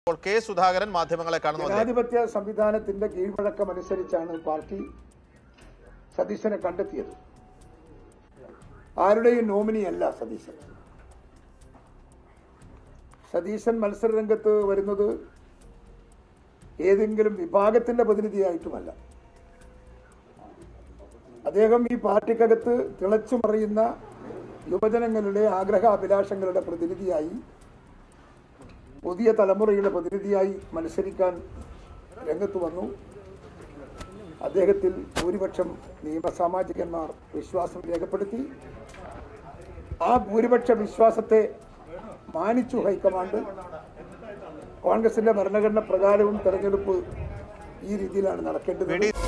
ഇപ്പോൾ കെ സുധാകരൻ മാധ്യമങ്ങളെ കാണുന്നു. ജനാധിപത്യ സംവിധാനത്തിന്റെ കീഴ്വഴക്കമനുസരിച്ചാണ് പാർട്ടി സതീശനെ കണ്ടെത്തിയത്. ആരുടെയും നോമിനിയല്ല സതീശൻ. സതീശൻ മത്സരരംഗത്ത് വരുന്നത് ഏതെങ്കിലും വിഭാഗത്തിന്റെ പ്രതിനിധിയായിട്ടുമല്ല. അദ്ദേഹം ഈ പാർട്ടിക്കകത്ത് തിളച്ചു മറിയുന്ന യുവജനങ്ങളുടെ ആഗ്രഹാഭിലാഷങ്ങളുടെ പ്രതിനിധിയായി, പുതിയ തലമുറയുടെ പ്രതിനിധിയായി മത്സരിക്കാൻ രംഗത്ത് വന്നു. അദ്ദേഹത്തിൽ ഭൂരിപക്ഷം നിയമസാമാജികന്മാർ വിശ്വാസം രേഖപ്പെടുത്തി. ആ ഭൂരിപക്ഷ വിശ്വാസത്തെ മാനിച്ചു ഹൈക്കമാൻഡ്. കോൺഗ്രസിന്റെ ഭരണഘടന പ്രകാരവും തെരഞ്ഞെടുപ്പ് ഈ രീതിയിലാണ് നടക്കേണ്ടത്.